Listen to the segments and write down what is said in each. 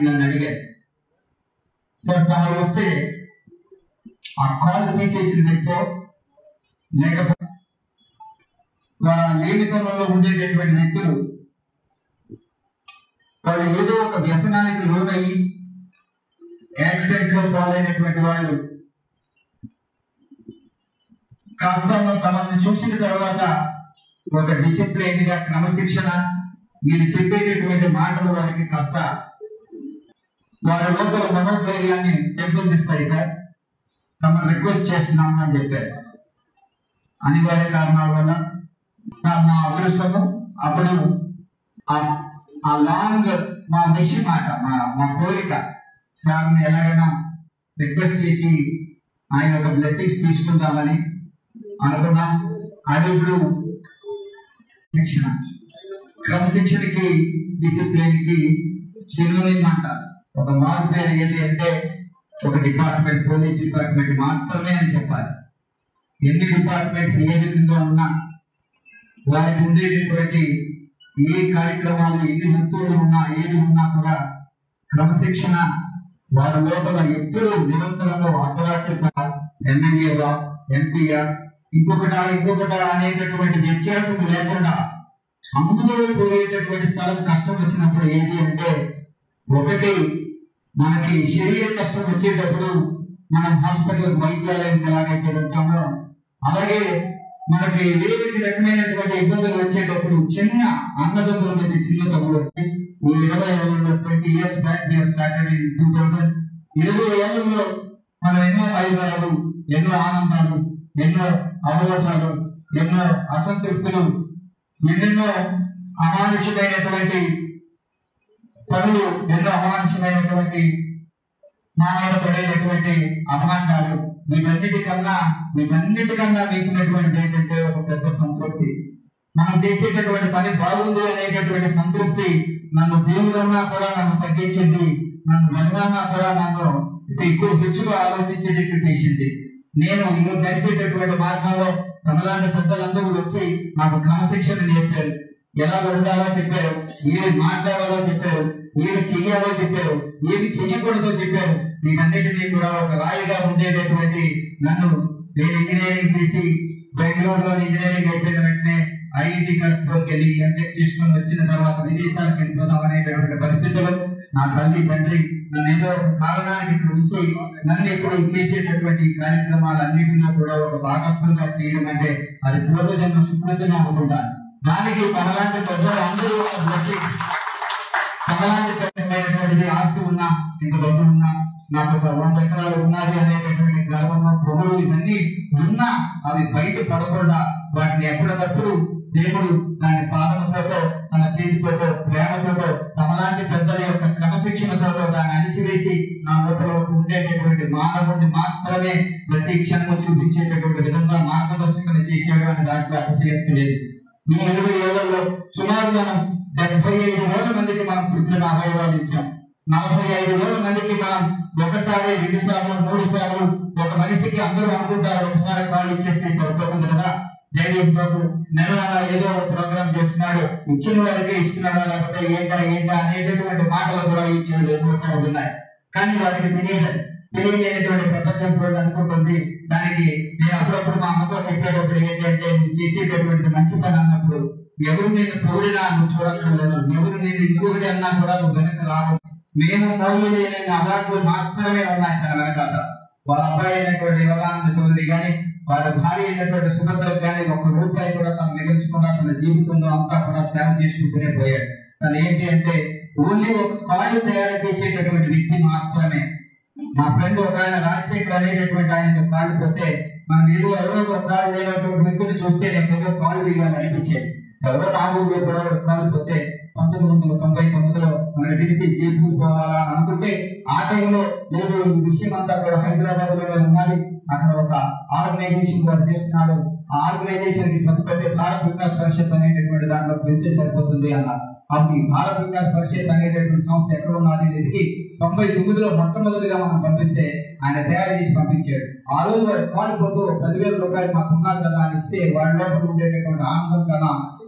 నన్ను అడిగారు, సార్ తను వస్తే ఆ కాలు తీసేసిన వ్యక్తో లేకపోతే వాళ్ళ లేనితనంలో ఉండేటటువంటి వ్యక్తులు వాళ్ళు ఏదో ఒక వ్యసనానికి లోనయ్యి యాక్సిడెంట్ లో పాలైనటువంటి వాళ్ళు కాస్త తమని చూసిన తర్వాత ఒక డిసిప్లైన్ గా క్రమశిక్షణ మీరు చెప్పేటటువంటి మాటలు వారికి కాస్త వారి లోపల మనోధైర్యాన్ని పెంపొందిస్తాయి సార్, తమ రిక్వెస్ట్ చేస్తున్నాము అని చెప్పారు. అనివార్య కారణాల వల్ల సార్ మా అదృష్టము అప్పుడు ఆ లాంగ్ మా విష్ మాట మా కోరిక సార్ని ఎలాగైనా రిక్వెస్ట్ చేసి ఆయన ఒక బ్లెస్సింగ్స్ తీసుకుందామని అనుకున్నాం. అది ఇప్పుడు శిక్షణ, క్రమశిక్షణకి డిసిప్లిన్ కి సినోనిమ్ అంటారు. ఒక మార్పు పేరు ఏది అంటే ఒక డిపార్ట్మెంట్, పోలీస్ డిపార్ట్మెంట్ మాత్రమే అని చెప్పాలి. ఎన్ని డిపార్ట్మెంట్ ఏ విధంగా ఉన్నా వారికి ఉండేటటువంటి ఏ కార్యక్రమాలు ఎన్ని వృత్తులు ఉన్నా ఏది ఉన్నా కూడా క్రమశిక్షణ వారి లోపల ఎప్పుడు నిరంతరంలో అర్ధరాత్రి ఎమ్మెల్యేగా ఎంపీగా ఇంకొకట అనేటటువంటి వ్యత్యాసం లేకుండా అందరూ పోయేటటువంటి స్థలం కష్టం వచ్చినప్పుడు ఏంటి అంటే ఒకటి మనకి శరీర కష్టం వచ్చేటప్పుడు మనం హాస్పిటల్ వైద్యాలయం ఎలాగైతే వెళ్తామో అలాగే మనకి వేరే రకమైనటువంటి ఇబ్బందులు వచ్చేటప్పుడు చిన్న అన్నదమ్ముల మధ్య చిన్న తమ్ముడు వచ్చి 20 years బ్యాక్ స్టార్టెడ్ ఇన్ 2000 20 ఏళ్లలో మనం ఎన్నో వైభవాలు, ఎన్నో ఆనందాలు, ఎన్నో అవరోధాలు, ఎన్నో అసంతృప్తులు, ఎన్నెన్నో అమానుషమైనటువంటి పనులు, ఎన్నో అమానుషమైనటువంటి మా మీద పడేటటువంటి అభాండాలు, వీటన్నిటికన్నా మించినటువంటిది ఏంటంటే ఒక పెద్ద సంతృప్తి. మనం చేసేటటువంటి పని బాగుంది అనేటటువంటి సంతృప్తి నన్ను దేవుడన్నా కూడా నన్ను తగ్గించింది, నన్ను బలమన్నా కూడా నన్ను ఎక్కువ తెచ్చుగా ఆలోచించేటట్టు చేసింది. నేను ఇక గడిచేటటువంటి మార్గంలో తమలాంటి పెద్దలందరూ వచ్చి నాకు క్రమశిక్షణ నేర్పారు, ఎలా ఉండాలో చెప్పారు, ఏమి మాట్లాడాలో చెప్పారు, ఏమి చెయ్యాలో చెప్పారు, ఏమి చెయ్యకూడదో చెప్పారు. వీటన్నిటినీ కూడా ఒక రాయిగా ఉండేటటువంటి నన్ను, నేను ఇంజనీరింగ్ చేసి బెంగళూరులో ఇంజనీరింగ్ అయిపోయిన వెంటనే ఐఐటి ఖరగ్పూర్కి వెళ్ళి ఎంటెక్ చేసుకుని వచ్చిన తర్వాత విదేశాలకు వెళ్ళిపోదాం అనేటటువంటి పరిస్థితులు నా తల్లి తండ్రి నన్ను ఏదో ఒక కారణానికి ఇక్కడ ఉంచి నన్ను ఇప్పుడు చేసేటటువంటి కార్యక్రమాలన్నింటిలో కూడా ఒక భాగస్థులుగా చేయడం అంటే అది పూర్వజన్మ సుకృతిని అనుకుంటాను. దానికి తమలాంటి పెద్దలు అందరూ తమలాంటి పెద్దమైనటువంటిది ఆస్తి ఉన్నా, ఇంత డబ్బు ఉన్నా, నాకు ఒక 100 ఎకరాలు ఉన్నది అనేటటువంటి గర్వము, పొగలు ఇవన్నీ ఉన్నా అవి బయట పడకుండా వాటిని ఎప్పటికప్పుడు దేవుడు దాని పాదములతో తన చేతితో ప్రేమతో తమలాంటి పెద్దల యొక్క క్రమశిక్షణతో దాన్ని అణిచివేసి నా లోపల ఉండేటటువంటి మానవుడిని మాత్రమే ప్రతి క్షణము చూపించేటటువంటి విధంగా మార్గదర్శకత చేశాడు అని దాంట్లో అతిశయోక్తి లేదు. ఈ 20 ఏళ్లలో సుమారు మనం 75,000 మందికి మనం కృత్రిమ అవయవాలు ఇచ్చాం. 45,000 మందికి మనం ఒకసారి 2 సార్లు 3 సార్లు ఒక మనిషికి అందరూ అనుకుంటారు ఒకసారి కాల్ ఇచ్చేస్తే సరిపోతుంది కదా, జగన్ బాబు నెల ఏదో ప్రోగ్రామ్ చేస్తున్నాడు, ఇచ్చిన వారికి ఇస్తున్నాడా లేకపోతే ఏంటా అనేటటువంటి మాటలు కూడా ఇచ్చేది ఎక్కువసారి ఉన్నాయి. కానీ వారికి తెలియలేనటువంటి ప్రపంచం కూడా అనుకుంటుంది. దానికి నేను అప్పుడప్పుడు మా అమ్మతో చెప్పేటప్పుడు ఏంటంటే నువ్వు చేసేటటువంటిది మంచి పని అన్నప్పుడు ఎవరు నిన్ను పొగిడినా నువ్వు చూడక్కర్లేదు, ఎవరు నేను ఇంకొకటి అన్నా కూడా నువ్వు వెనక్కి రావాలి. మేము మౌల్యలేని అవార్డులు మాత్రమే ఉన్నాయి తన వెనకాల. వాళ్ళ అబ్బాయి అయినటువంటి యోగానంద చౌదరి కానీ వాళ్ళ భార్య అయినటువంటి సుభద్రకు కానీ ₹1 కూడా తను మిగిల్చకుండా తన జీవితంలో అంతా కూడా సేవ చేసుకుంటూనే పోయాడు. తను ఏంటి అంటే ఓన్లీ ఒక కాళ్ళు తయారు చేసేటటువంటి వ్యక్తి మాత్రమే. మా ఫ్రెండ్ ఒక ఆయన రాజశేఖర్ అనేటటువంటి ఆయన కాళ్ళు పోతే మనం ఎవరో ఒక కాళ్ళు లేనటువంటి వ్యక్తిని చూస్తే నేను ఏదో కాళ్ళు వేయాలి అనిపించేది. ఎవరో నాగూరులో కూడా కాళ్ళు పోతే 1999లో మనకు తెలిసి జైపూర్ పోవాలా అనుకుంటే ఆ టైంలో లేదు, ఈ విషయం అంతా కూడా హైదరాబాద్ లోనే ఉన్నది, అక్కడ ఒక ఆర్గనైజేషన్ వారు చేస్తున్నారు, ఆ ఆర్గనైజేషన్ కి సరిపోతే భారత్ వికాస్ పరిషత్ అనేటటువంటి దాంట్లో వెళ్తే సరిపోతుంది అన్నారు. అప్పుడు ఈ భారత్ వికాస్ పరిషత్ అనేటటువంటి సంస్థ ఎక్కడ ఉన్నది అనేది 99లో మొట్టమొదటిగా మనం పంపిస్తే ఆయన తయారు చేసి పంపించాడు. ఆ రోజు వాడు కాలు పోతూ ₹10,000 మాకు ఉన్నారు కదా అని ఇస్తే వాడి లోపల ఉండేటటువంటి ఆనందం కన్నా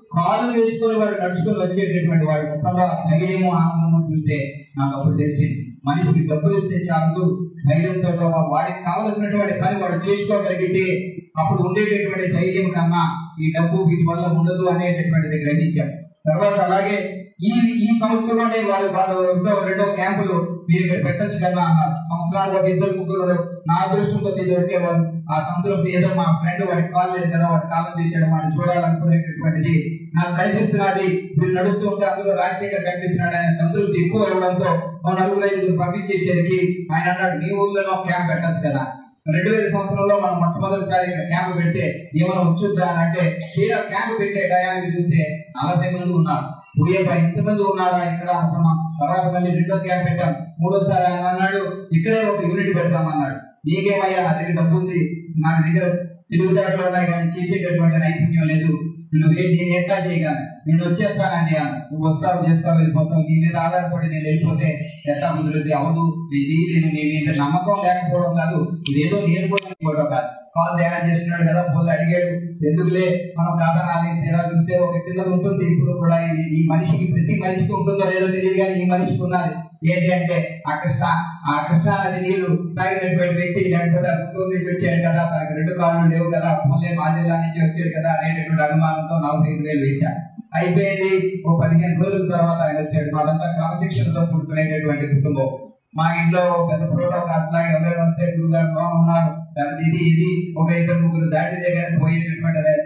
కాలు వేసుకొని వాడు నడుచుకొని వచ్చేటటువంటి వాడి ముఖంలో ఆ ధైర్యము ఆనందము చూస్తే నాకు అప్పుడు తెలిసింది, మనిషికి డబ్బులు ఇస్తే చాలు, ధైర్యంతో వాడికి కావలసినటువంటి పని వాడు చేసుకోగలిగితే అప్పుడు ఉండేటటువంటి ధైర్యం కన్నా ఈ డబ్బు వీటి వల్ల ఉండదు అనేటటువంటిది గ్రహించాడు. తర్వాత అలాగే ఈ సంస్థలోనే వాళ్ళు రెండో క్యాంపులు మీరు ఇక్కడ పెట్టచ్చు కదా అన్నారు. సంవత్సరాలు ఒక 2-3 నా అదృష్టంతో దొరికేవారు. ఆ సంతృప్తి ఏదో మా ఫ్రెండ్ వాడికి కాల్ లేదు కదా, వాడి కాలం చేశాడు, వాడిని చూడాలనుకునేటటువంటిది నాకు కనిపిస్తున్నది. మీరు నడుస్తూ ఉంటే అందులో రాజశేఖర్ కనిపిస్తున్నాడు అనే సంతృప్తి ఎక్కువ ఇవ్వడంతో 4-5 పంపించేసరికి ఆయన అన్నాడు, మీ ఊళ్ళో క్యాంప్ పెట్టచ్చు కదా. 2000 సంవత్సరంలో మనం మొట్టమొదటిసారి ఇక్కడ క్యాంప్ పెడితే ఏమైనా వచ్చుద్దా అని అంటే తీరా క్యాంప్ పెట్టే టయానికి చూస్తే 40 మంది ఉన్నారు. ఇంతమంది ఉన్నారా ఇక్కడ అనుకున్నాం. తర్వాత మళ్ళీ రెండో క్యాంప్ పెట్టాం. మూడోసారి ఆయన అన్నాడు, ఇక్కడే ఒక యూనిట్ పెడతామన్నాడు. నీకేమయ్యా, నా దగ్గర డబ్బు ఉంది, నా దగ్గర తిరుగుదారులు ఉన్నాయి కానీ చేసేటటువంటి నైపుణ్యం లేదు, నేను ఎట్లా చేయగలను, నేను వచ్చేస్తానండి అన్న. నువ్వు వస్తావు, చేస్తావు, వెళ్ళిపోతావు, నీ మీద ఆధారపడి నేను వెళ్ళిపోతే ఎట్లా కుదురుద్ది, అవదు, నేను చేయలేను, నీ మీద నమ్మకం లేకపోవడం కాదు, ఇదేదో నేర్చుకోవడం కాదు. కాల్ తయారు చేస్తున్నాడు కదా, పోలు అడిగాడు, ఎందుకులే మనం కాదనాలి, తీరా చూస్తే ఒక చిన్నది ఉంటుంది. ఇప్పుడు కూడా ఈ మనిషికి, ప్రతి మనిషికి ఉంటుందో లేదో తెలియదు కానీ ఈ మనిషికి ఉన్నది ఏంటి అంటే ఆ కృష్ణానది నీళ్లు తాగినటువంటి వ్యక్తి, లేకపోతే గుంటూరు నుంచి వచ్చాడు కదా, తనకు 2 కాళ్ళు లేవు కదా, మళ్ళీ మా జిల్లా నుంచి వచ్చాడు కదా అనేటటువంటి అనుమానంతో 45,000 వేశాడు. అయిపోయింది. ఓ 15 రోజుల తర్వాత ఆయన వచ్చాడు. మాదంతా క్రమశిక్షణతో కూడుకునేటటువంటి కుటుంబం. మా ఇంట్లో పెద్ద ప్రోటోకాల్స్ లాగా ఎవరైనా వస్తే గురుగారు లోన్ ఉన్నారు, ఇది ఒక 2-3 దాటి దగ్గర పోయేటటువంటి అది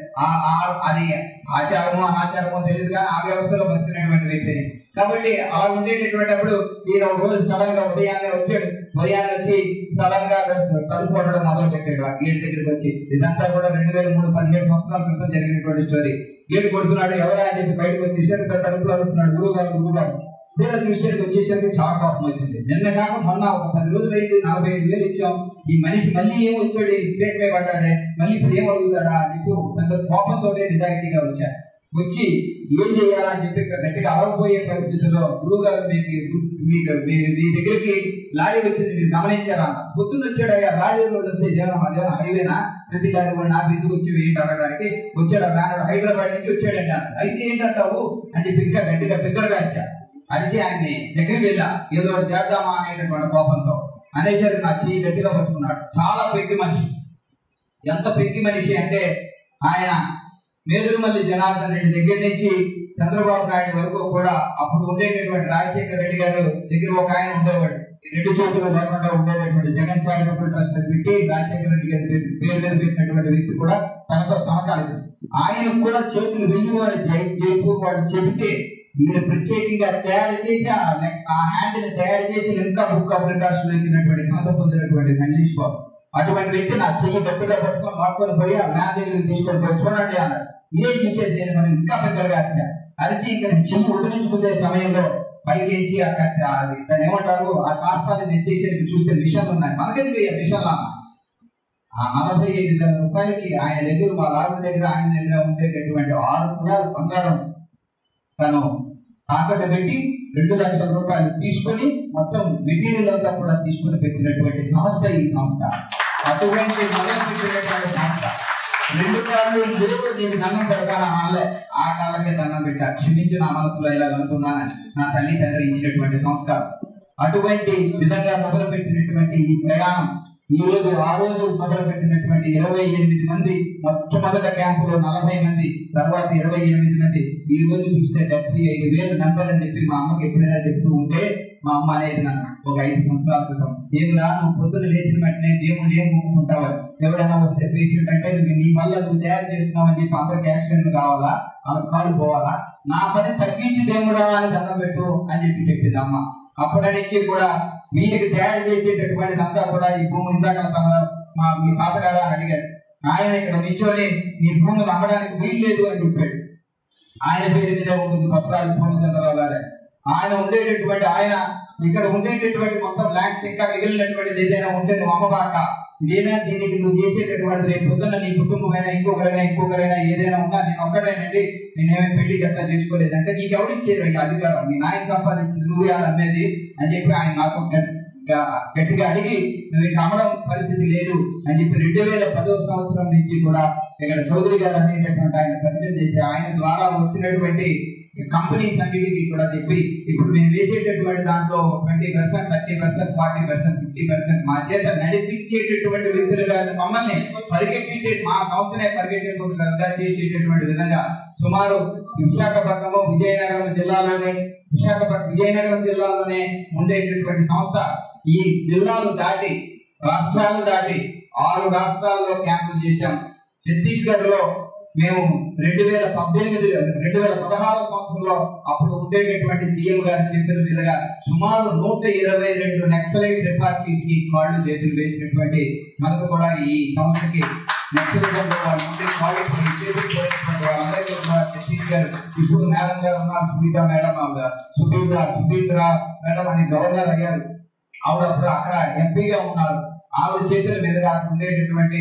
ఆచారమో అనాచారమో తెలియదు కానీ ఆ వ్యవస్థలో బతికినటువంటి వ్యక్తిని. కాబట్టి అలా ఉండేటటువంటిప్పుడు ఈయన ఒక రోజు సడన్ గా ఉదయాన్నే వచ్చాడు. ఉదయాన్నే వచ్చి సడన్ గా తలుపు కొట్టడం మొదలు పెట్టాడు. ఆ గేట్ దగ్గరికి వచ్చి, ఇదంతా కూడా 2003 17 సంవత్సరాల క్రితం జరిగినటువంటి స్టోరీ. గేట్ కొడుతున్నాడు, ఎవరా అని చెప్పి బయటకు వచ్చేసరికి తలుపులో వస్తున్నాడు, గురువుగారు. వేరే విషయానికి వచ్చేసరికి చాలా కోపం వచ్చింది. నిన్న కాక మొన్న ఒక 10 రోజులు అయింది, 45,000 ఇచ్చాం, ఈ మనిషి మళ్ళీ ఏం వచ్చాడు, వివేకమే పడ్డాడే, మళ్ళీ ఇప్పుడు ఏం అడుగుతాడా అని చెప్పి పెద్ద కోపంతో నిజాయితీగా వచ్చాడు. వచ్చి ఏం చేయాలని చెప్పి గట్టిగా అరవపోయే పరిస్థితుల్లో, గురువుగారు మీ దగ్గరికి లారీ వచ్చింది, మీరు గమనించారా? పొద్దున్న వచ్చాడు, అయ్యా లారీలో వస్తే జనం హైవేనా, ప్రతి లారీ కూడా నాకు ఎందుకు వచ్చి ఏంటి అడగడానికి వచ్చాడు. ఆ హైదరాబాద్ నుంచి వచ్చాడంట. అయితే ఏంటంటావు అని చెప్పి ఇంకా గట్టిగా బిగ్గరగా ఇచ్చాడు. అరిచి ఆయన్ని దగ్గరికి వెళ్ళా, ఏదో చేద్దామా అనేటటువంటి కోపంతో అనేసరికి నా చెయ్యి గట్టిగా పట్టుకున్నాడు. చాలా పెక్కి మనిషి. ఎంత పెక్కి మనిషి అంటే ఆయన నేదురుమల్లి జనార్దన్ రెడ్డి దగ్గర నుంచి చంద్రబాబు నాయుడు వరకు కూడా అప్పుడు ఉండేటటువంటి రాజశేఖర్ రెడ్డి గారు దగ్గర ఒక ఆయన ఉండేవాడు. 2 చేతులు లేకుండా ఉండేటటువంటి జగన్ చారిటబుల్ ట్రస్ట్ పెట్టి రాజశేఖర్ రెడ్డి గారి పేరు మీద పెట్టినటువంటి వ్యక్తి కూడా తనతో సమకాలిక. ఆయనకు కూడా చేతులు వెయ్యివాడు జైపూర్ వాడు చెబితే ఈయన ప్రత్యేకంగా తయారు చేసి ఆ హ్యాండ్ ని తయారు చేసి ఇంకా బుక్ ఆఫ్ రికార్డ్స్ లో ఎక్కినటువంటి ఘనత పొందినటువంటి మల్లేష్ బాబు. అటువంటి వ్యక్తి నా చెయ్యి గట్టిగా పట్టుకొని లాక్కొని పోయి ఆ మ్యాన్ దగ్గరికి తీసుకొని పోయి చూడండి అన్నాడు. ఏం చూసేది నేను మనం ఇంకా పెద్దగా అరిచి ఇక్కడ చెయ్యి వదిలించుకునే సమయంలో పైకేసి దాన్ని ఏమంటారు, ఆ టార్పాలని ఎత్తేసేది చూస్తే మిషన్లు ఉన్నాయి. మనకెందుకు మిషన్లు అన్న ఆ 45,000 రూపాయలకి ఆయన దగ్గర, వాళ్ళ ఆవిడ దగ్గర, ఆయన దగ్గర ఉండేటటువంటి 6 తులాల బంగారం తను తాకట్టు పెట్టి 2 లక్షల రూపాయలు తీసుకొని మొత్తం మెటీరియల్ అంతా కూడా తీసుకొని పెట్టినటువంటి సంస్థ ఈ సంస్థ. అటువంటి మొదలు పెట్టినటువంటి సంస్థ. 2 కాళ్ళు లేవు, నేను దండం పెడతాను అనలే, ఆ కాళ్ళకే దండం పెట్టా, క్షమించి నా మనసులో ఇలా అనుకున్నానని నా తల్లి తండ్రి ఇచ్చినటువంటి సంస్కారం. అటువంటి విధంగా మొదలు పెట్టినటువంటి ఈ ప్రయాణం ఈ రోజు ఆ రోజు మొదలు పెట్టినటువంటి 28 మంది, మొట్టమొదట క్యాంపులో 40 మంది, తర్వాత 28 మంది, ఈ రోజు చూస్తే 75,000 నెంబర్ అని చెప్పి మా అమ్మకి ఎప్పుడైనా చెప్తూ ఉంటే మా అమ్మ అనేది నన్ను ఒక 5 సంవత్సరాల క్రితం, ఏమిరా నువ్వు పొద్దున్న లేచిన వెంటనే దేవుడు ఏం మొక్కుకుంటావు, ఎవరైనా వస్తే పేషెంట్ అంటే నీ వల్ల నువ్వు తయారు చేస్తున్నావు అని చెప్పి అందరికి యాక్సిడెంట్లు కావాలా, వాళ్ళ కాళ్ళు పోవాలా, నా పని తగ్గించి దేవుడా అని దండం పెట్టు అని చెప్పి చెప్పింది అమ్మ. అప్పటి నుంచి కూడా వీరికి తయారు చేసేటటువంటి అంతా కూడా ఈ భూమి ఇందాక మీ తాతగారు అని అడిగారు. ఆయన ఇక్కడ నిల్చొని నీ భూములు అమ్మడానికి వీలు లేదు అని చెప్పాడు. ఆయన పేరు మీద ఉంటుంది వస్త్రాలు పూర్ణచంద్రరావు గారు. ఆయన ఉండేటటువంటి ఆయన ఇక్కడ ఉండేటటువంటి మొత్తం ల్యాండ్స్ ఇంకా మిగిలినటువంటిది ఏదైనా ఉంటే నువ్వు అమ్మబాక, ఇదేనా దీనికి నువ్వు చేసేటటువంటిది రేపు పొద్దున్న నీ కుటుంబమైనా ఇంకొకరైనా ఏదైనా ఉన్నా నేను ఒక్కటేనండి, నేనేమీ పెళ్లి గట్లా చేసుకోలేదు అంటే నీకు ఎవరు ఇచ్చేది ఈ అధికారం, మీ నాయన సంపాదించింది నువ్వే అని అమ్మేది అని చెప్పి ఆయన నాకు గట్టిగా అడిగి నువ్వు ఇక అమ్మడం పరిస్థితి లేదు అని చెప్పి 2010 సంవత్సరం నుంచి కూడా ఇక్కడ చౌదరి గారు అనేటటువంటి ఆయన పరిచయం చేసి ఆయన ద్వారా వచ్చినటువంటి కంపెనీస్ అన్నిటికీ కూడా చెప్పి ఇప్పుడు మేము వేసేటటువంటి దాంట్లో 20%, 30%, 40%, 50% మా చేత నడిపించేటటువంటి వ్యక్తులుగా మమ్మల్ని పరిగెట్టే మా సంస్థనే పరిగెట్టేందుకు చేసేటటువంటి విధంగా సుమారు విశాఖపట్నం విజయనగరం జిల్లాలోనే ఉండేటటువంటి సంస్థ ఈ జిల్లాలు దాటి రాష్ట్రాలు దాటి 6 రాష్ట్రాల్లో క్యాంపులు చేశాం. ఛత్తీస్గఢ్ లో మేము 2016 సంవత్సరంలో అప్పుడు ఉండేటటువంటి సీఎం గారి చేతుల మీదుగా సుమారు 122 నక్సలైట్ రిపార్టీస్ కి కాళ్ళు చేతులు వేసినటువంటి మనకు కూడా ఈ సంస్థకి నక్సలిజంలో వాళ్ళ నుండి కాళ్ళు చేతులు పోయినటువంటి వాళ్ళందరికీ కూడా ఛత్తీస్గఢ్ ఇప్పుడు మేడం గారు ఉన్నారు, సునీత మేడం, సుభీంద్ర మేడం అని గవర్నర్ అయ్యారు. ఆవిడ అప్పుడు అక్కడ ఎంపీగా ఉన్నారు. ఆవిడ చేతుల మీదుగా ఉండేటటువంటి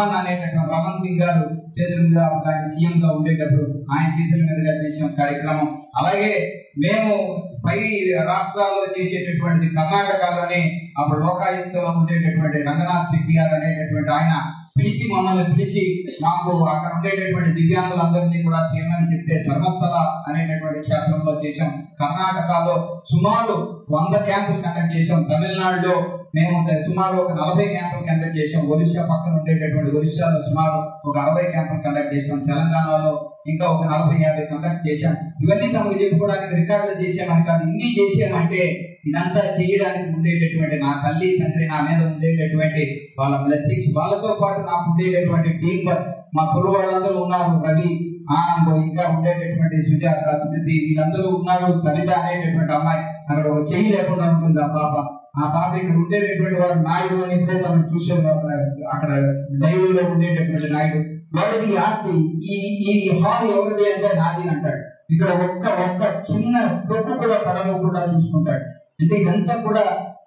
రమణ్ సింగ్ గారు చేతుల మీద ఆయన సీఎం గా ఉండేటప్పుడు ఆయన చేతుల మీదుగా చేసిన కార్యక్రమం. అలాగే మేము పై రాష్ట్రాల్లో చేసేటటువంటి కర్ణాటకలోని అప్పుడు లోకాయుక్తలో ఉండేటటువంటి రంగనాథ్ శెట్టి గారు అనేటటువంటి ఆయన మమ్మల్ని పిలిచి మాకు అక్కడ ఉండేటటువంటి దివ్యాంగులందరినీ కూడా చేయమని చెప్తే ధర్మస్థల అనేటటువంటి క్షేత్రంలో చేసాం. కర్ణాటకలో సుమారు 100 క్యాంపులు కండక్ట్ చేసాం. తమిళనాడులో మేము సుమారు ఒక 40 క్యాంపులు కండక్ట్ చేసాం. ఒరిస్సా పక్కన ఉండేటటువంటి ఒరిస్సాలో సుమారు ఒక 60 క్యాంపులు కండక్ట్ చేసాం. తెలంగాణలో ఇంకా ఒక 40-50 కండక్ట్ చేశాం. ఇవన్నీ తమకు చెప్పుకోవడానికి రికార్డులు చేసామని కాదు, ఇన్ని చేసామంటే ఇదంతా చేయడానికి ఉండేటటువంటి నా తల్లి తండ్రి నా మీద ఉండేటటువంటి వాళ్ళ బ్లెస్సింగ్స్, వాళ్ళతో పాటు నాకు ఉండేటటువంటి టీం వర్క్, మా కుర్ర వాళ్ళందరూ ఉన్నారు, రవి, ఆనంద్, ఇంకా ఉండేటటువంటి సుజాత, సునీతి, వీళ్ళందరూ ఉన్నారు. కవిత అనేటటువంటి అమ్మాయి అక్కడ ఒక చెయ్యి లేకుండా ఉంటుంది ఆ పాప ఇక్కడ ఉండేటటువంటి వాడు నాయుడు అని ఇప్పుడే తను చూసేవారు. అక్కడ డైరీలో ఉండేటటువంటి నాయుడు వాడికి ఆస్తి ఈ హాల్ ఎవరిది అంటే నాది అంటాడు. ఇక్కడ ఒక్క చిన్న తొక్కు కూడా పడవకుండా చూసుకుంటాడు. అంటే ఇదంతా కూడా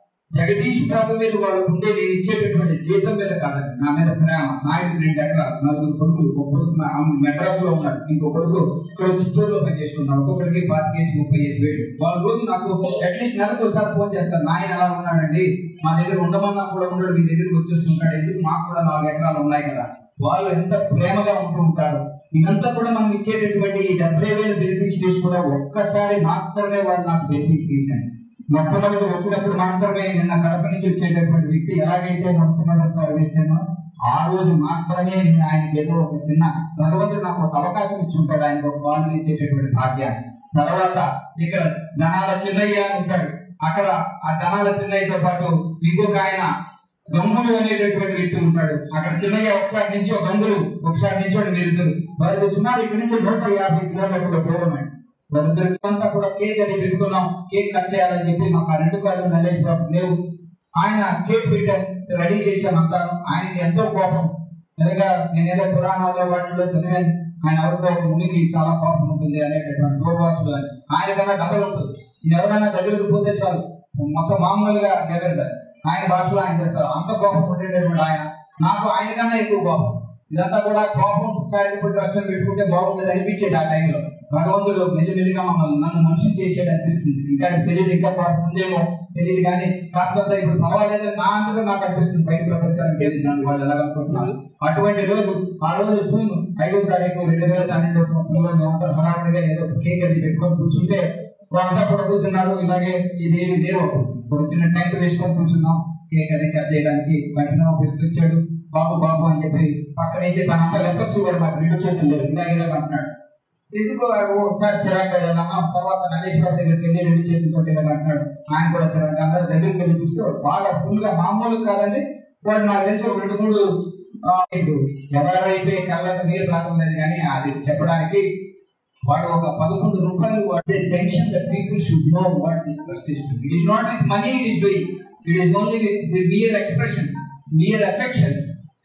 జగదీష్ బాబు మీద వాళ్ళకు ఉండే నేను ఇచ్చేటటువంటి జీతం మీద కాదండి, నా మీద ప్రేమ. నాయుడు 2 ఎకరాలు, 4 కొడుకులు, ఒక కొడుకు మెడ్రాస్ లో ఉన్నాడు, ఇంకో కొడుకు ఇక్కడ చిత్తూరులో పనిచేసుకున్నాడు, ఒక్కొక్కడికి 25-30 వేలు. వాళ్ళ రోజు నాకు అట్లీస్ట్ నెలకు ఒకసారి ఫోన్ చేస్తారు, నాయన ఎలా ఉన్నాడండి, మా దగ్గర ఉండమన్నా కూడా ఉండడు, మీ దగ్గరికి వచ్చేస్తుంటాడు, ఎందుకు మాకు కూడా 4 ఎకరాలు ఉన్నాయి కదా. వాళ్ళు ఎంత ప్రేమగా ఉంటూ ఉంటారు. ఇదంతా కూడా మనం ఇచ్చేటటువంటి 70,000 బెనిఫిట్స్ కూడా ఒక్కసారి మాత్రమే వాళ్ళు నాకు బెనిఫిట్స్ తీశాను. మొట్టమొదటి వచ్చినప్పుడు మాత్రమే నిన్న కడప నుంచి వచ్చేటటువంటి వ్యక్తి ఎలాగైతే మొట్టమొదటిసారి వేసానో ఆ రోజు మాత్రమే నేను ఆయనకి ఏదో ఒక చిన్న భగవంతుడు నాకు ఒక అవకాశం ఇచ్చి ఉంటాడు, ఆయనకు ఒక బాల్ వేసేటటువంటి భాగ్యాన్ని. తర్వాత ఇక్కడ ధనాల చిన్నయ్య ఉంటాడు, అక్కడ ఆ ధనాల చిన్నయ్యతో పాటు ఇంకొక ఆయన గంగులు అనేటటువంటి వ్యక్తి ఉంటాడు. అక్కడ చిన్నయ్య ఒకసారి నుంచి ఒక గంగులు, ఒకసారి నుంచి ఒక నిరుతులు, వారికి సుమారు ఇక్కడ నుంచి 150 కిలోమీటర్ల దూరం అండి. వాళ్ళిద్దరికంతా కూడా కేక్ అని పెట్టుకున్నాం, కేక్ కట్ చేయాలని చెప్పి మాకు ఆ 2 కాళ్ళు నల్లేసి లేవు. ఆయన కేక్ పెట్టాం, రెడీ చేశామంతా. ఆయనకి ఎంతో కోపం, నిజంగా నేనేదో పురాణాల్లో వాటిలో చదివాను, ఆయన ఎవరితో మునికి చాలా కోపం ఉంటుంది అనేటటువంటి పూర్వాసులు అని. ఆయన కన్నా డబల్ ఉంటుంది. ఇది ఎవరైనా దగ్గరకు పోతే చాలు మొత్తం మామూలుగా ఎగరదు. ఆయన భాషలో ఆయన చెప్తారు, అంత కోపం ఉండేటటువంటి ఆయన. నాకు ఆయన కన్నా ఎక్కువ కోపం. ఇదంతా కూడా కోపం చారిటబుల్ ట్రస్ట్ పెట్టుకుంటే బాగుంటుంది అనిపించేది ఆ టైంలో. భగవంతుడు మెల్లిమెల్లిగా నన్ను మనిషిని చేసేది అనిపిస్తుంది. ఇంకా తెలియదు, ఇంకా కోపం ఉందేమో తెలియదు, కానీ కాస్తంత ఇప్పుడు పర్వాలేదు నా అంతలో నాకు అనిపిస్తుంది. బయట ప్రపంచానికి తెలియదు నన్ను వాళ్ళు ఎలాగనుకుంటున్నారు. అటువంటి రోజు, ఆ రోజు జూన్ 5వ తారీఖు 2012 సంవత్సరంలో మేమంతా హడావుడిగా ఏదో కేక్ అది పెట్టుకొని కూర్చుంటే వాళ్ళంతా కూడా కూర్చున్నారు. ఇలాగే ఇదేమి లేవు, ఒక చిన్న టెంట్ వేసుకొని కూర్చున్నాం కేక్ అది కట్ చేయడానికి. వెంటనే ఒక వ్యక్తి వచ్చాడు, బాబు అని చెప్పి పక్కన నుంచి తనంతా లెక్కర్స్ కూడా నాకు 2 చేతులు లేదు, ఇలాగేలాగా అంటున్నాడు. ఎందుకు ఒకసారి చిరాగ్గా వెళ్ళామా. తర్వాత నరేష్ బాబు దగ్గరికి వెళ్ళి 2 చేతులతో ఇలాగ అంటున్నాడు. ఆయన కూడా చిరాగ్గా అందరూ దగ్గరికి వెళ్ళి చూస్తే బాగా ఫుల్ గా మామూలు కాదండి. వాడు నాకు తెలిసి ఒక 2-3 ఎవరైతే కళ్ళకి నీరు రావడం లేదు, కానీ అది చెప్పడానికి వాడు ఒక 11 రూపాయలు వాడే junction the people should know what this trust is. It is not with money it is doing, it is only with the mere expressions, mere affections.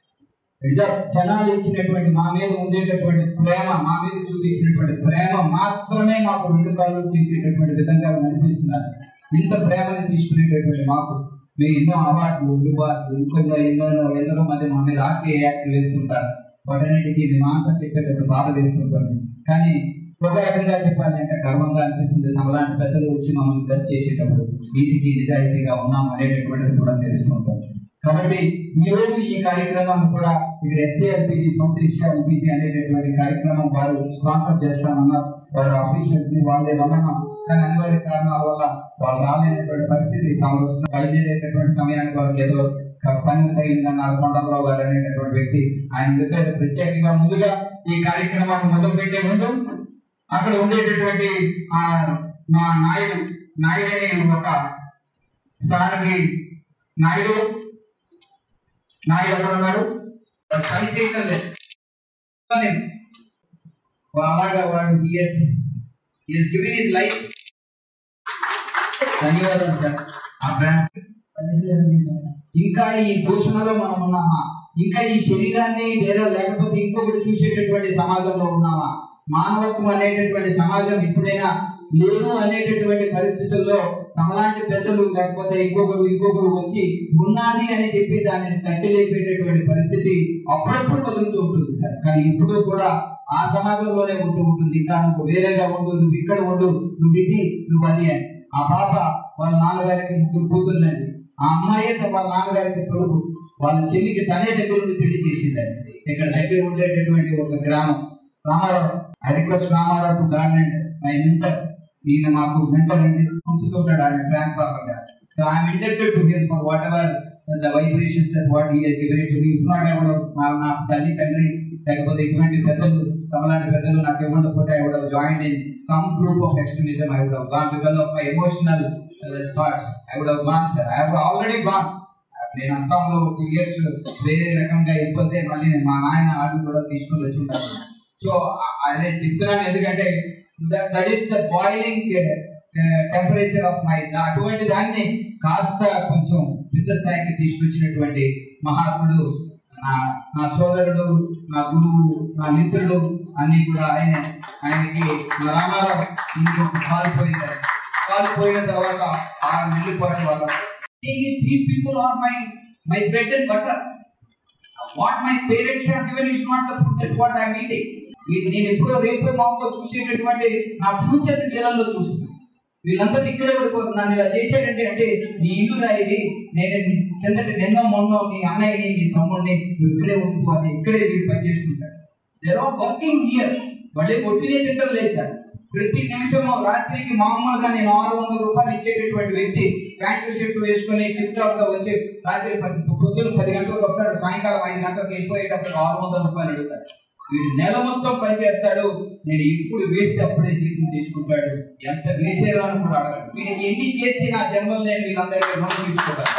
జనాలు ఇచ్చినటువంటి మా మీద ఉండేటటువంటి ప్రేమ, మా మీద చూపించినటువంటి ప్రేమ మాత్రమే మాకు 2 కాళ్ళు చేసేటటువంటి విధంగా నడిపిస్తున్నారు. ఇంత ప్రేమని తీసుకునేటటువంటి మాకు మేము ఎన్నో అవార్డులు, రివార్డులు, ఎందరో మంది మా మీద యాక్ట్ వేస్తుంటారు. వాటన్నిటికీ మేము ఆన్సర్ చెప్పేటప్పుడు బాధ వేస్తుంటారు. కానీ ఒక రకంగా చెప్పాలి అంటే గర్వంగా అనిపిస్తుంది. అలాంటి పెద్దలు వచ్చి మమ్మల్ని ప్లస్ చేసేటప్పుడు నీతికి నిజాయితీగా ఉన్నాం అనేటటువంటిది కూడా తెలుస్తుంటారు. కాబట్టి ఈ రోజు ఈ కార్యక్రమాన్ని కూడా ఇక్కడ SALPG సౌత్ ఏషియా LPG అనేటటువంటి కార్యక్రమం వారు స్పాన్సర్ చేస్తామన్నారు. వారు ఆఫీషియల్స్ ని వాళ్ళే రమ్మన్నాం, కానీ అనివార్య కారణాల వల్ల వాళ్ళు రాలేనటువంటి పరిస్థితి. తాము బయలుదేరేటటువంటి సమయానికి వారికి ఏదో పని తగిలిందన్నారు. కొండలరావు గారు అనేటటువంటి వ్యక్తి, ఆయన దగ్గర ప్రత్యేకంగా ముందుగా ఈ కార్యక్రమాన్ని మొదలు పెట్టే ముందు అక్కడ ఉండేటటువంటి మా నాయుడనే ఒక సార్కి నాయుడు ఎక్కడ ఉన్నాడు, పని చేయటం లేదు. అలాగా వాడు గివెన్ హిస్ లైఫ్. ధన్యవాదాలు సార్. ఇంకా ఈ దూషణలో మనం ఉన్నామా? ఇంకా ఈ శరీరాన్ని వేరే లేకపోతే ఇంకొకటి చూసేటటువంటి సమాజంలో ఉన్నామా? మానవత్వం అనేటటువంటి సమాజం ఇప్పుడైనా లేదు అనేటటువంటి పరిస్థితుల్లో తమలాంటి పెద్దలు లేకపోతే ఇంకొకరు వచ్చి ఉన్నది అని చెప్పి దాన్ని తట్టి లేపేటటువంటి పరిస్థితి అప్పుడప్పుడు కదులుతూ ఉంటుంది సార్. కానీ ఇప్పుడు కూడా ఆ సమాజంలోనే ఉంటూ ఉంటుంది. ఇంకా నువ్వు వేరేగా ఉండు, నువ్వు ఇక్కడ ఉండు, నువ్వు ఇది, నువ్వు అది అని. ఆ పాప వాళ్ళ నాన్నగారికి 3 కూతుర్లండి. ఆ అమ్మాయి వాళ్ళ నాన్నగారికి కొడుకు. వాళ్ళ చెల్లికి తనే దగ్గర ఉండి పెళ్లి చేసిందండి. ఇక్కడ దగ్గర ఉండేటటువంటి ఒక గ్రామం Ramarao. I request Ramarao to garland my mentor. ఈయన మాకు మెంటర్ అండి, ఉంచుతుంటాడు ఆయన ట్రాన్స్ఫార్మర్ గా. So I'm indebted to him for whatever the vibrations that what he has given to me. If not ఎవరు నా తల్లి తండ్రి లేకపోతే ఇటువంటి పెద్దలు తమలాంటి పెద్దలు నాకు ఇవ్వకపోతే I would have joined in some group of extremism. I would have gone because of my emotional thoughts. I would have gone sir. I have already gone. నేను అస్సాంలో 2 years వేరే రకంగా అయిపోతే మళ్ళీ మా నాయన ఆడు కూడా తీసుకుని వచ్చి ఉంటాను. సో అదే చెప్తున్నాను, ఎందుకంటే that is the boiling temperature of my. అటువంటి దాన్ని కాస్త కొంచెం పెద్ద స్థాయికి తీసుకొచ్చినటువంటి మహాత్ముడు నా సోదరుడు, నా గురువు, నా మిత్రుడు అన్ని కూడా ఆయనకి రామారావు ఇంకొక కాలిపోయిన తర్వాత 6 నెలల పాటు వాళ్ళ these people are my bread and butter. What my parents have given is not the food that what I am eating. నేను ఎప్పుడో రేపు మామూలుగా చూసేటటువంటి నా ఫ్యూచర్ వీళ్ళల్లో చూస్తున్నాను. వీళ్ళందరూ ఇక్కడే పడిపోరు. నన్ను ఇలా చేశారంటే అంటే నీ ఇల్లు రాయిది, నేను కిందటి మొన్న నీ అన్నయ్యని నీ తమ్ముడిని నువ్వు ఇక్కడే ఉండిపోవాలి, ఇక్కడే వీళ్ళు పనిచేస్తుంటారు. There are working here. వాళ్ళే ఒట్టినే తింటం లేదు సార్. ప్రతి నిమిషము రాత్రికి మామూలుగా నేను 600 రూపాయలు ఇచ్చేటటువంటి వ్యక్తి ప్యాంటు షర్ట్ వేసుకుని టిప్ టాప్ గా వచ్చి రాత్రి పొద్దున 10 గంటలకు వస్తాడు, సాయంకాలం 5 గంటలకు వెళ్ళిపోయేటప్పుడు 600 రూపాయలు అడుగుతాడు. వీడు నెల మొత్తం పనిచేస్తాడు. నేను ఎప్పుడు వేస్తే అప్పుడే జీతం తీసుకుంటాడు. ఎంత వేసేదో అని కూడా అడగడు. వీడికి ఎన్ని చేస్తే నా జన్మలు నేను వీళ్ళందరికీ రుణం తీసుకుంటాను.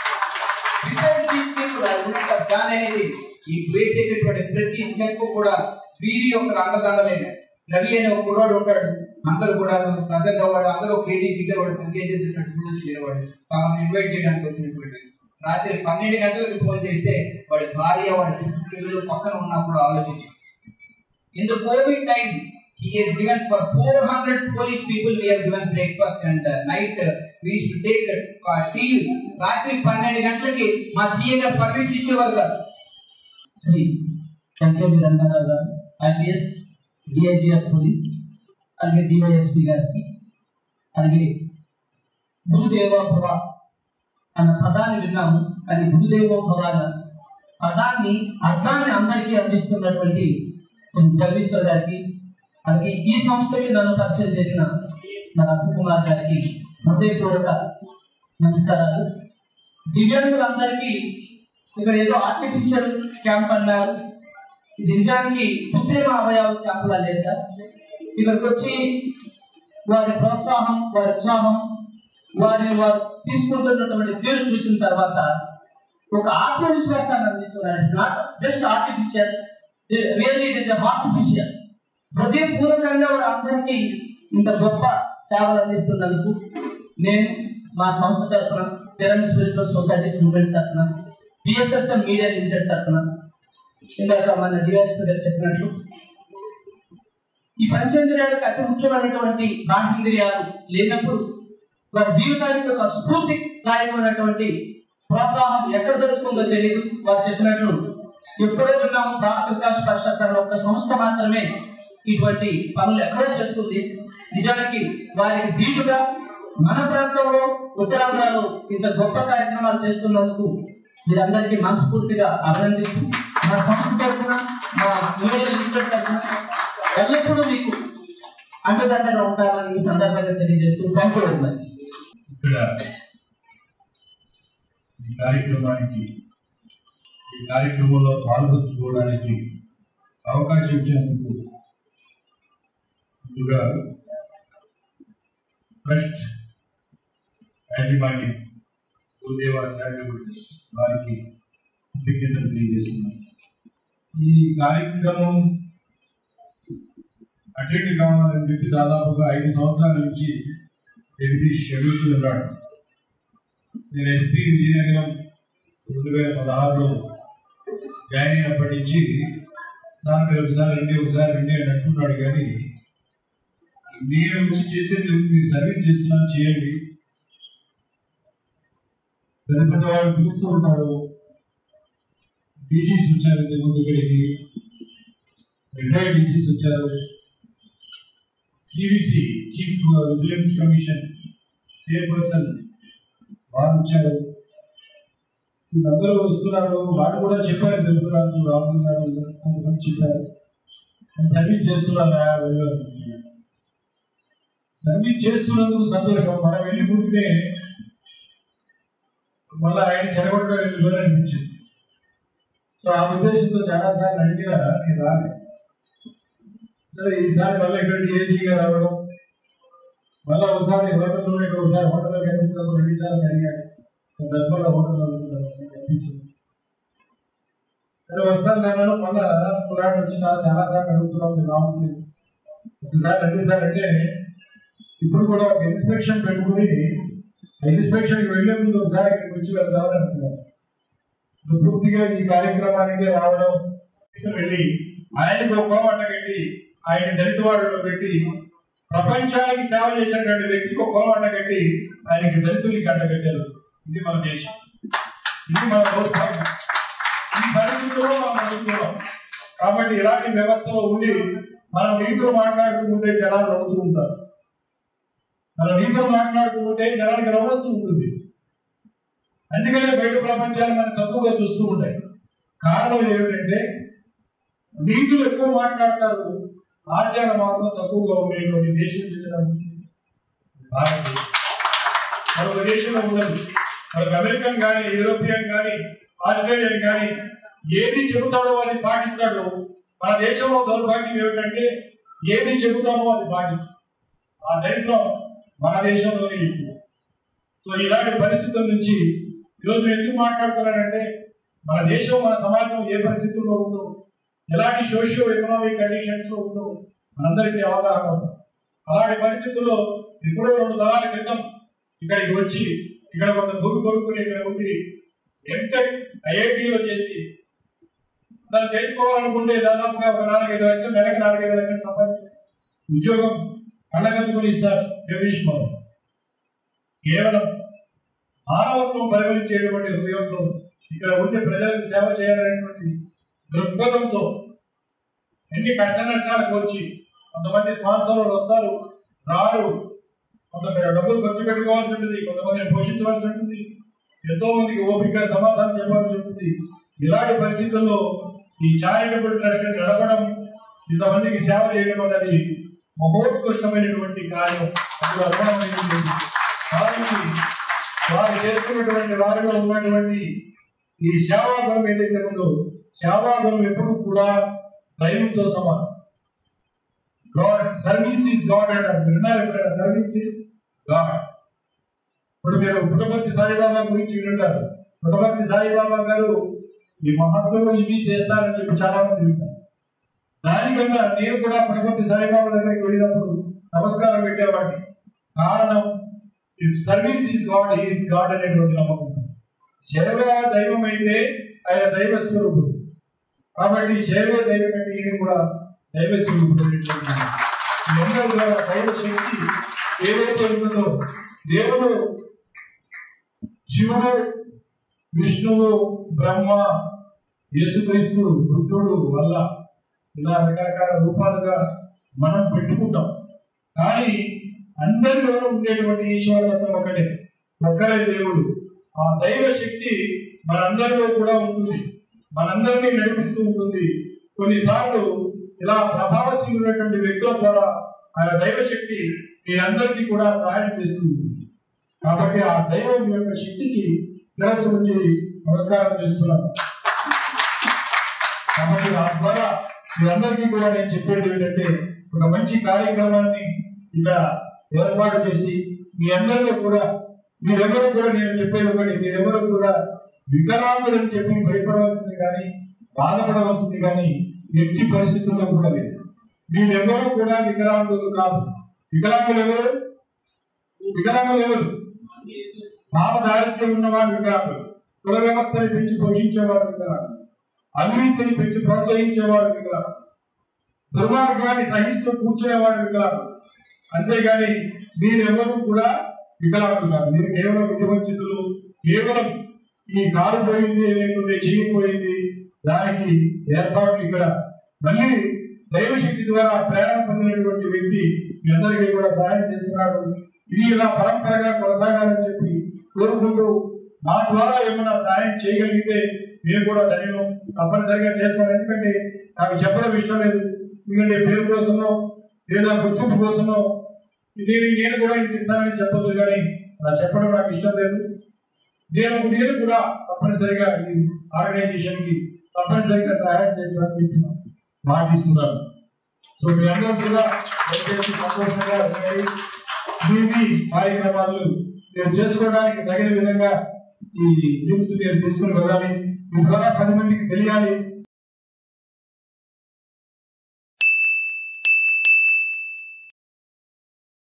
అనేది ఈ వేసేటటువంటి ప్రతి స్టెప్ కూడా వీరి యొక్క అండదండలేను. రవి అనే ఒక కుర్రాడు ఉంటాడు. అందరూ కూడా వాడు అందరూ కేజీ గిట్టేవాడు, 10 కేజీ తినేవాడు. తమను ఇన్వైట్ చేయడానికి వచ్చినటువంటి రాత్రి 12 గంటలకు ఫోన్ చేస్తే వాడి భార్య వాడి పిల్లలు పక్కన ఉన్నప్పుడు ఆలోచించి in the COVID time he has given for 400 police people. We have given breakfast and night we used to take tea. రాత్రి 12 గంటలకి మా సీఏ గారు పర్మిషన్ ఇచ్చేవారు కాదు. శ్రీ చంద్రబాబు రంగారావు గారు ఐపీఎస్ డిఐజీ ఆఫ్ పోలీస్, అలాగే డివైఎస్పీ గారికి, అలాగే గురుదేవోభవ అన్న పదాన్ని విన్నాము. కానీ గురుదేవోభవ అన్న అర్థాన్ని అందరికీ అందిస్తున్నటువంటి శ్రీ జగదీశ్వర్ గారికి, అలాగే ఈ సంస్థకి నన్ను పరిచయం చేసిన మన కుమార్ గారికి హృదయపూర్వక నమస్కారాలు. దివ్యాంగులందరికీ ఇక్కడ ఏదో ఆర్టిఫిషియల్ క్యాంప్ అన్నారు. ఇది నిజానికి కృత్రిమ అవయవాల క్యాంపులా లేదు సార్. ఇక్కడికి వచ్చి వారి ప్రోత్సాహం, వారి ఉత్సాహం, వారు తీసుకుంటున్నటువంటి తీరు చూసిన తర్వాత ఒక ఆత్మవిశ్వాసాన్ని అందిస్తున్నారు. Not just artificial, really it is artificial. హృదయపూర్వకంగా వారు అందరికీ ఇంత గొప్ప సేవలు అందిస్తున్నందుకు నేను మా సంస్థ తరఫున, పిరమిడ్ స్పిరిచువల్ సొసైటీస్ మూవ్మెంట్ తరఫున, పిఎస్ఎస్ఎం మీడియా లిమిటెడ్ తరఫున, ఇందాక మన డివైఎస్పీ గారు చెప్పినట్లు ఈ పంచేంద్రియాలకు అతి ముఖ్యమైనటువంటి బాహ్యేంద్రియాలు లేనప్పుడు వారి జీవితానికి ఒక స్ఫూర్తిదాయకమైనటువంటి ప్రోత్సాహం ఎక్కడ దొరుకుతుందో తెలియదు. వారు చెప్పినట్లు ఎప్పుడో విన్నాము, భారత వికాస్ పరిషత్ అనే ఒక సంస్థ మాత్రమే ఇటువంటి పనులు ఎక్కడో చేస్తుంది. నిజానికి వారికి ధీటుగా మన ప్రాంతంలో ఉత్తరాంధ్రలో ఇంత గొప్ప కార్యక్రమాలు చేస్తున్నందుకు మీరందరికీ మనస్ఫూర్తిగా అభినందిస్తూ మా సంస్థ తరఫున మా మీడియా లిమిటెడ్ తరఫున ఎల్లప్పుడూ మీకు అండదండగా ఉంటామని ఈ సందర్భంగా తెలియజేస్తూ థ్యాంక్ యూ వెరీ మచ్. ఇక్కడ ఈ కార్యక్రమంలో పాల్గొంచుకోవడానికి అవకాశం ఇచ్చినందుకు ముందుగా ట్రస్ట్ యాజమాన్యం గురుదేవ వారికి కృతజ్ఞతలు తెలియజేస్తున్నాను. ఈ కార్యక్రమం అటెండ్ కావాలని చెప్పి దాదాపుగా 5 సంవత్సరాల నుంచి జగదీష్ అడుగుతున్నాడు. నేను ఎస్పీ విజయనగరం 2016లో జాయిన్ అయినప్పటి నుంచి ఒకసారి రండి అని అంటున్నాడు. కానీ నేను వచ్చి చేసేది మీరు సర్వీస్ చేస్తున్నా చేయండి. పెద్ద పెద్ద వాళ్ళు పిలుస్తూ ఉంటారు. డీజీస్ వచ్చారు, ముందు ఇక్కడికి రిటైర్డ్ డీజీస్ వచ్చారు. CVC chief vigilance commission chairperson వారు వచ్చారు. వీళ్ళందరూ వస్తున్నారు. వాళ్ళు కూడా చెప్పారు, తెలుపురాజు రాహుల్ గారు కొంతమంది చెప్పారు సర్వీస్ చేస్తున్నారా. సర్వీస్ చేస్తున్నందుకు సంతోషం. మనం వెళ్ళిపోతే మళ్ళీ ఆయన చెడగొట్టడం వెళ్ళిపోయి అనిపించింది. సో ఆ ఉద్దేశంతో చాలాసార్లు అడిగినా నేను రాలే. సరే ఈసారి మళ్ళీ ఇక్కడికి ఏజీగా రావడం, మళ్ళీ ఒకసారి హోటల్లో ఒకసారి హోటల్లో కనిపించినప్పుడు 2 సార్లు అడిగాడు. దశలో హోటల్లో కనిపించింది. సరే వస్తాను నేను మళ్ళా పురాణం వచ్చి చాలాసార్లు అడుగుతున్నాం రావట్లేదు. ఒకసారి 2 సార్లు అంటే ఇప్పుడు కూడా ఒక ఇన్స్పెక్షన్ పెట్టుకుని ఇన్స్పెక్షన్కి వెళ్లే ముందు ఒకసారి ఇక్కడికి వచ్చి వెళ్దామని అనుకున్నాను. పూర్తిగా ఈ కార్యక్రమానికి రావడం వెళ్ళి ఆయనకు ఒక కోమట కట్టి ఆయన దళిత వాడలో పెట్టి ప్రపంచానికి సేవ చేసినటువంటి వ్యక్తికి ఒక కోమట కట్టి ఆయనకి దళితులకి కట్టగట్టారు. ఇది మన దేశం, ఇది మన దౌర్భాగ్యం. ఈ పరిస్థితుల్లో మనం అనుకున్నాం. కాబట్టి ఇలాంటి వ్యవస్థలో ఉండి మనం నీతులు మాట్లాడుకుంటే జనాలు నవ్వుతూ ఉంటారు. మన నీతులు మాట్లాడుకుంటే జనానికి నవ్వస్తూ ఉంటుంది. అందుకనే బయట ప్రపంచాలు మనం తక్కువగా చూస్తూ ఉంటాయి. కారణం ఏమిటంటే నీతులు ఎక్కువ మాట్లాడతారు, ఆచరణ మాత్రం తక్కువగా ఉండేటువంటి దేశం భారతదేశం. మరొక దేశంలో ఉండదు. మరొక అమెరికన్ కానీ, యూరోపియన్ కానీ, ఆస్ట్రేలియన్ కానీ ఏది చెబుతాడో అది పాటిస్తాడు. మన దేశంలో దౌర్భాగ్యం ఏమిటంటే ఏది చెబుతామో అది పాటించు. ఆ దరిద్రం మన దేశంలోనే ఎక్కువ. సో ఇలాంటి పరిస్థితుల నుంచి ఈరోజు నేను ఎందుకు మాట్లాడుతున్నానంటే మన దేశం, మన సమాజం ఏ పరిస్థితుల్లో ఉందో, ఎలాంటి సోషియో ఎకనామిక్ కండిషన్స్ లో ఉందో మనందరికీ అవగాహన అవసరం. అలాంటి పరిస్థితుల్లో ఎప్పుడో 2 తరాల క్రితం ఇక్కడికి వచ్చి ఇక్కడ కొంత భూమి కొనుక్కుని ఇక్కడ ఉండి ఎంటెక్ ఐఐటీలో చేసి దాన్ని తెలుసుకోవాలనుకుంటే దాదాపుగా ఒక 4-5 లక్షలు, నెలకు 4-5 లక్షలు సంపాదించి ఉద్యోగం కళ్ళగత్తుకుని ఇస్తారు జగదీష్ బాబు. కేవలం మానవత్వం పరిగణించేటువంటి హృదయంతో ఇక్కడ ఉండే ప్రజలకు సేవ చేయాలనేటువంటి దృక్పథంతో ఎన్ని కష్ట నష్టాలు కోర్చి కొంతమంది స్పాన్సర్లు వస్తారు, రారు, కొంత డబ్బులు ఖర్చు పెట్టుకోవాల్సి ఉంటుంది, కొంతమందిని పోషించవలసి ఉంటుంది, ఎంతో మందికి ఓపిక సమాధానం చెప్పాల్సి ఉంటుంది. ఇలాంటి పరిస్థితుల్లో ఈ చారిటబుల్ ట్రస్ట్ నడపడం, ఇంతమందికి సేవ చేయడం అనేది మహోత్కృష్టమైనటువంటి కార్యం. అది అర్థమైనటువంటి వారు చేస్తున్నటువంటి వారిలో ఉన్నటువంటి ఈ సేవాగుణం ఏదైతే ఉందో, సేవాగుణం ఎప్పుడు కూడా దైవంతో సమానం. గాడ్ సర్వీస్ ఈస్ గాడ్ అంటారు. విన్నారు ఇక్కడ, సర్వీస్ ఈస్ గాడ్. ఇప్పుడు మీరు పుట్టపర్తి సాయిబాబా గురించి వింటారు. పుట్టపర్తి సాయిబాబా గారు ఈ మహత్తులు ఇది చేస్తారని చెప్పి చాలా మంది వింటారు. దానికన్నా నేను కూడా పుట్టపర్తి సాయిబాబా దగ్గరికి వెళ్ళినప్పుడు నమస్కారం పెట్టేవాడిని. కారణం service is God, is God అనేటువంటి నమ్మకం. సేవ దైవం అయితే ఆయన దైవ స్వరూపుడు. కాబట్టి సేవే దైవం అంటే ఈయన కూడా దైవ స్వరూపుడు. అందరూ కూడా దైవ శక్తి ఏదైతే ఉంటుందో, దేవుడు శివుడు, విష్ణువు, బ్రహ్మ, యేసుక్రీస్తు, బుద్ధుడు వల్ల ఇలా రకరకాల రూపాలుగా మనం పెట్టుకుంటాం. కానీ అందరిలో ఉండేటువంటి ఈశ్వరత్వం ఒక్కరే దేవుడు. ఆ దైవ శక్తి మనందరిలో కూడా ఉంటుంది, మనందరినీ నడిపిస్తూ ఉంటుంది. కొన్నిసార్లు ఇలా ప్రభావశీలమైనటువంటి వ్యక్తుల ద్వారా ఆ దైవశక్తి మీ అందరికీ కూడా సహాయం చేస్తూ ఉంటుంది. కాబట్టి ఆ దైవం యొక్క శక్తికి శిరస్సు నుంచి నమస్కారం చేస్తున్నాను. కాబట్టి ఆ ద్వారా మీ అందరికీ కూడా నేను చెప్పేది ఏంటంటే, ఒక మంచి కార్యక్రమాన్ని ఇక్కడ ఏర్పాటు చేసి మీ అందరిలో కూడా మీరెవరూ కూడా నేను చెప్పేది ఒకటి, మీరెవరూ కూడా వికలాంగులని చెప్పి భయపడవలసింది కానీ బాధపడవలసింది కానీ ఎట్టి పరిస్థితుల్లో కూడా లేదు. మీరెవరూ కూడా వికలాంగులు కాదు. వికలాంగులు ఎవరు? వికలాంగులు ఎవరు? పాపదారిద్ర్యం ఉన్నవాడు వికలాంగులు, కుల వ్యవస్థని పెంచి పోషించేవాడు వికలాంగులు, అవినీతిని పెంచి ప్రోత్సహించేవాడు వికలాంగులు, దుర్మార్గాన్ని సహిస్తూ కూర్చునేవాడు వికలాంగులు. అంతేగాని మీరెవరూ కూడా వికలాంగులు కాదు. మీరు కేవలం విధివంచితులు. కేవలం ఈ కారు పోయింది లేకుంటే చేయకపోయింది దానికి ఏర్పాట్లు ఇక్కడ మళ్ళీ దైవశక్తి ద్వారా ప్రేరణ పొందినటువంటి వ్యక్తి మీ అందరికీ కూడా సహాయం చేస్తున్నాడు. ఇది ఇలా పరంపరగా కొనసాగాలని చెప్పి కోరుకుంటూ మా ద్వారా ఏమైనా సహాయం చేయగలిగితే మేము కూడా ధన్యం తప్పనిసరిగా చేస్తాం. ఎందుకంటే నాకు చెప్పడం ఇష్టం లేదు. ఎందుకంటే పేరు కోసమో లేదా గుర్తింపు కోసమో నేను కూడా ఇంత ఇస్తానని చెప్పొచ్చు, కానీ అలా చెప్పడం నాకు ఇష్టం లేదు. నేను కూడా తప్పనిసరిగా ఈ ఆర్గనైజేషన్ కి తప్పనిసరిగా సహాయం చేస్తానని చెప్పి మాటిస్తున్నాను. సో మీ అందరూ కూడా దయచేసి సంతోషంగా మీ కార్యక్రమాలు మీరు చేసుకోవడానికి తగిన విధంగా ఈ టీమ్స్ మీరు తీసుకుని వెళ్ళాలి. మీ ద్వారా 10 మందికి తెలియాలి.